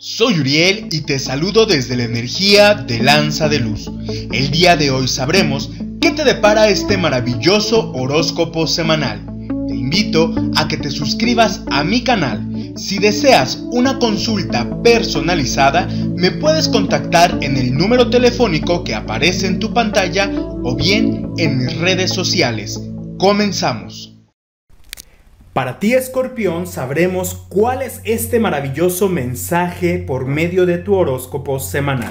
Soy Uriel y te saludo desde la energía de Lanza de Luz. El día de hoy sabremos qué te depara este maravilloso horóscopo semanal. Te invito a que te suscribas a mi canal. Si deseas una consulta personalizada, me puedes contactar en el número telefónico que aparece en tu pantalla o bien en mis redes sociales. Comenzamos. Para ti, Escorpión, sabremos cuál es este maravilloso mensaje por medio de tu horóscopo semanal.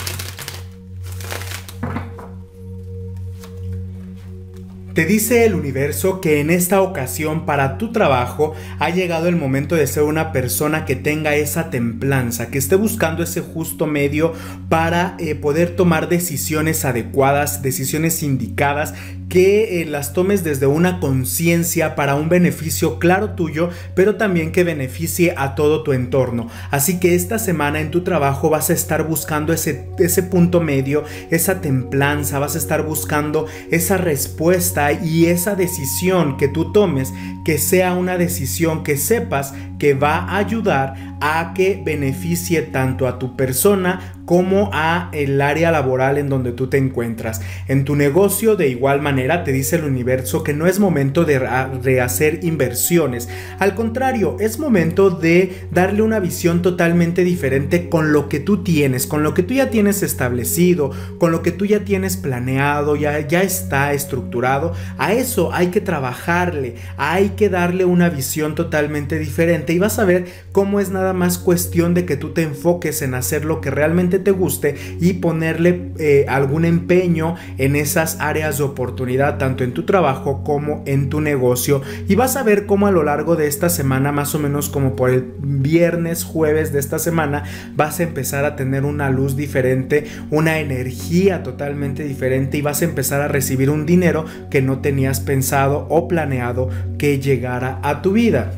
Te dice el universo que en esta ocasión para tu trabajo ha llegado el momento de ser una persona que tenga esa templanza, que esté buscando ese justo medio para poder tomar decisiones adecuadas, decisiones indicadas, que las tomes desde una conciencia para un beneficio claro tuyo, pero también que beneficie a todo tu entorno. Así que esta semana en tu trabajo vas a estar buscando ese punto medio, esa templanza, vas a estar buscando esa respuesta y esa decisión que tú tomes, que sea una decisión que sepas que va a ayudar a que beneficie tanto a tu persona como a el área laboral en donde tú te encuentras. En tu negocio, de igual manera, te dice el universo que no es momento de rehacer inversiones. Al contrario, es momento de darle una visión totalmente diferente con lo que tú tienes, con lo que tú ya tienes establecido, con lo que tú ya tienes planeado, ya está estructurado. A eso hay que trabajarle, hay que darle una visión totalmente diferente y vas a ver cómo es nada más cuestión de que tú te enfoques en hacer lo que realmente te guste y ponerle algún empeño en esas áreas de oportunidad, tanto en tu trabajo como en tu negocio, y vas a ver cómo a lo largo de esta semana, más o menos como por el viernes, jueves de esta semana, vas a empezar a tener una luz diferente, una energía totalmente diferente y vas a empezar a recibir un dinero que no tenías pensado o planeado que llegara a tu vida.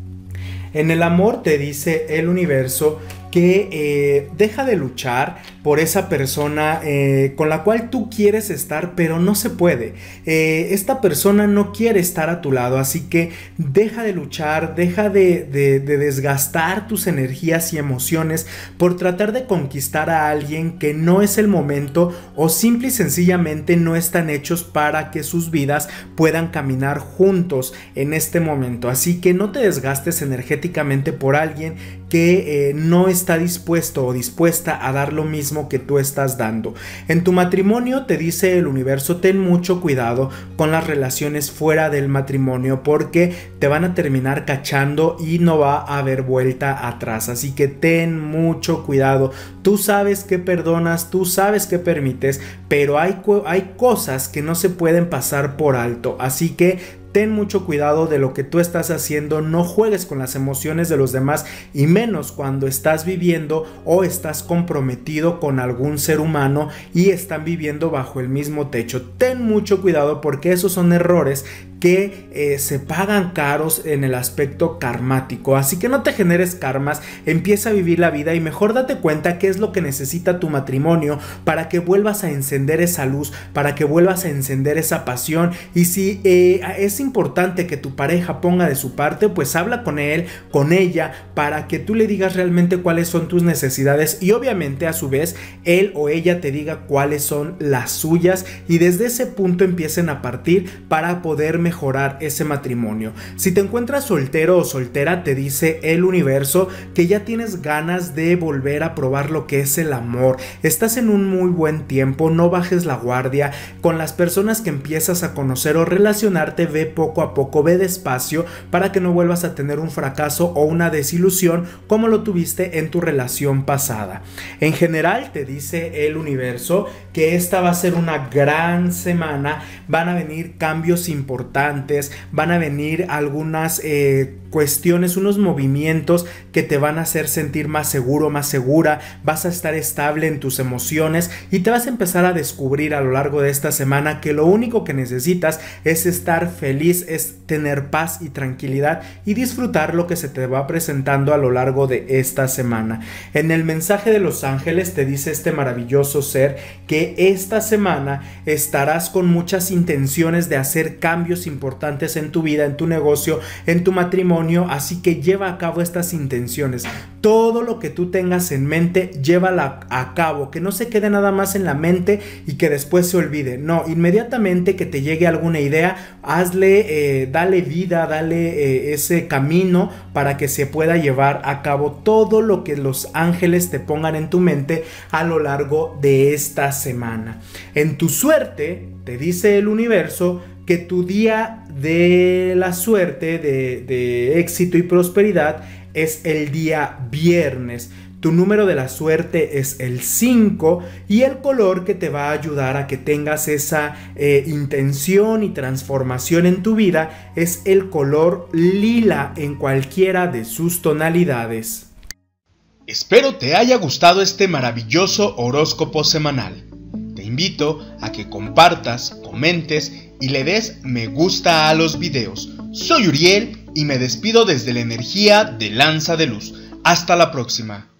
En el amor te dice el universo que deja de luchar por esa persona con la cual tú quieres estar, pero no se puede. Esta persona no quiere estar a tu lado, así que deja de luchar, deja de desgastar tus energías y emociones por tratar de conquistar a alguien que no es el momento o simple y sencillamente no están hechos para que sus vidas puedan caminar juntos en este momento. Así que no te desgastes energéticamente por alguien que no está dispuesto o dispuesta a dar lo mismo que tú estás dando. En tu matrimonio te dice el universo, ten mucho cuidado con las relaciones fuera del matrimonio porque te van a terminar cachando y no va a haber vuelta atrás. Así que ten mucho cuidado. Tú sabes que perdonas, tú sabes que permites, pero hay cosas que no se pueden pasar por alto. Así que ten mucho cuidado de lo que tú estás haciendo, no juegues con las emociones de los demás y menos cuando estás viviendo o estás comprometido con algún ser humano y están viviendo bajo el mismo techo. Ten mucho cuidado porque esos son errores que se pagan caros en el aspecto karmático, así que no te generes karmas, empieza a vivir la vida y mejor date cuenta qué es lo que necesita tu matrimonio para que vuelvas a encender esa luz, para que vuelvas a encender esa pasión. Y si es importante que tu pareja ponga de su parte, pues habla con él, con ella, para que tú le digas realmente cuáles son tus necesidades y obviamente a su vez él o ella te diga cuáles son las suyas y desde ese punto empiecen a partir para poder mejorar ese matrimonio. Si te encuentras soltero o soltera, te dice el universo que ya tienes ganas de volver a probar lo que es el amor. Estás en un muy buen tiempo, no bajes la guardia. Con las personas que empiezas a conocer o relacionarte, ve poco a poco, ve despacio para que no vuelvas a tener un fracaso o una desilusión como lo tuviste en tu relación pasada. En general te dice el universo que esta va a ser una gran semana, van a venir cambios importantes, van a venir algunas cuestiones, unos movimientos que te van a hacer sentir más seguro, más segura, vas a estar estable en tus emociones y te vas a empezar a descubrir a lo largo de esta semana que lo único que necesitas es estar feliz, es tener paz y tranquilidad y disfrutar lo que se te va presentando a lo largo de esta semana. En el mensaje de los ángeles te dice este maravilloso ser que esta semana estarás con muchas intenciones de hacer cambios importantes en tu vida, en tu negocio, en tu matrimonio, idóneo, así que lleva a cabo estas intenciones. Todo lo que tú tengas en mente, llévala a cabo, que no se quede nada más en la mente y que después se olvide. No, inmediatamente que te llegue alguna idea, dale vida, dale ese camino para que se pueda llevar a cabo todo lo que los ángeles te pongan en tu mente a lo largo de esta semana. En tu suerte, te dice el universo que tu día de la suerte, de éxito y prosperidad, es el día viernes. Tu número de la suerte es el 5 y el color que te va a ayudar a que tengas esa intención y transformación en tu vida es el color lila en cualquiera de sus tonalidades. Espero te haya gustado este maravilloso horóscopo semanal. Te invito a que compartas, comentes y le des me gusta a los videos. Soy Uriel y me despido desde la energía de Lanza de Luz. Hasta la próxima.